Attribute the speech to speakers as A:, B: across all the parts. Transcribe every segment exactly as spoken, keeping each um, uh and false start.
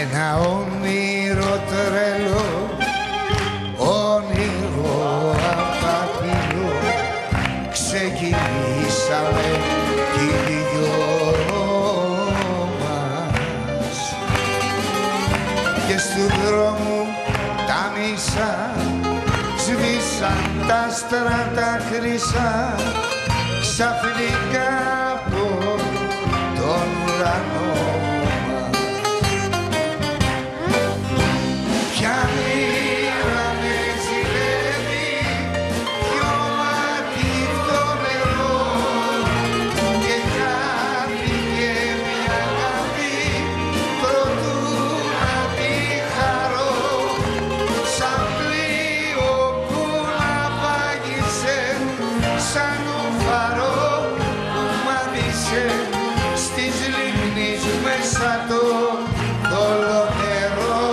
A: ένα όνειρο τρελό, όνειρο απατηλό, ξεκινήσαμε κι οι δυο μας και στου δρόμου τα μισά σβήσαν τα άστρα τα χρυσά ξαφνικά από τον ουρανό μας. Ποια μοίρα με ζηλεύει, ποιο μάτι το νερό και χάθηκε μια αγάπη προτού να τη χαρώ, σαν πλοίο που να βάγισε, σαν ουφαρό που μάδισε στις λίμνης μέσα το θολό νερό,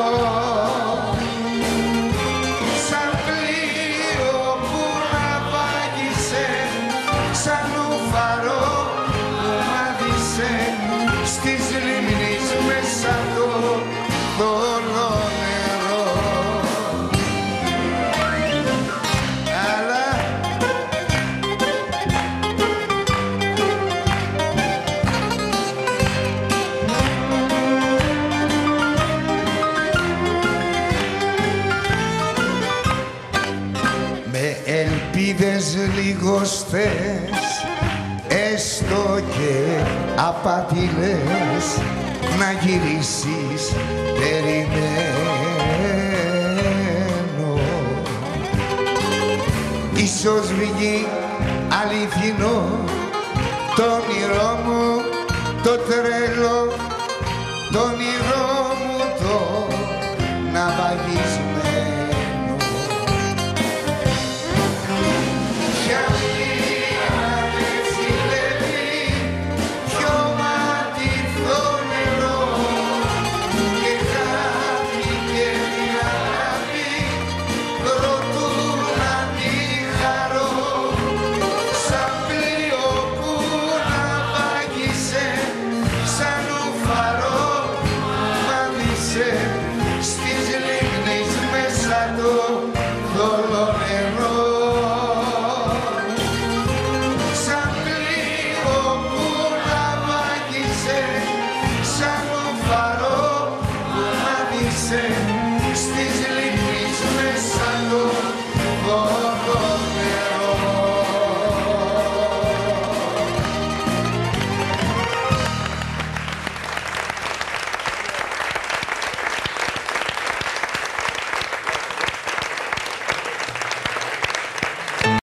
A: σαν πλοίο που να βάγισε, σαν ουφαρό που μάδισε στις λίμνης μέσα το θολό νερό. Αλλά με ελπίδες λιγοστές, έστω και απατηλές, να γυρίσεις περιμένω. Ίσως βγει αληθινό το όνειρό μου το τρελό, το όνειρό μου το ναυαγισμένο. Ποια μοίρα με ζηλεύει, ποιο μάτι το νερό και χάθηκε μια αγάπη προτού να τη χαρώ, σαν πλοίο που να βάγισε, σαν ουφαρό που μάδισε στις λίμνης μέσα το θολό νερό, σαν πλοίο που να βάγισε, σαν ουφαρό που μάδισε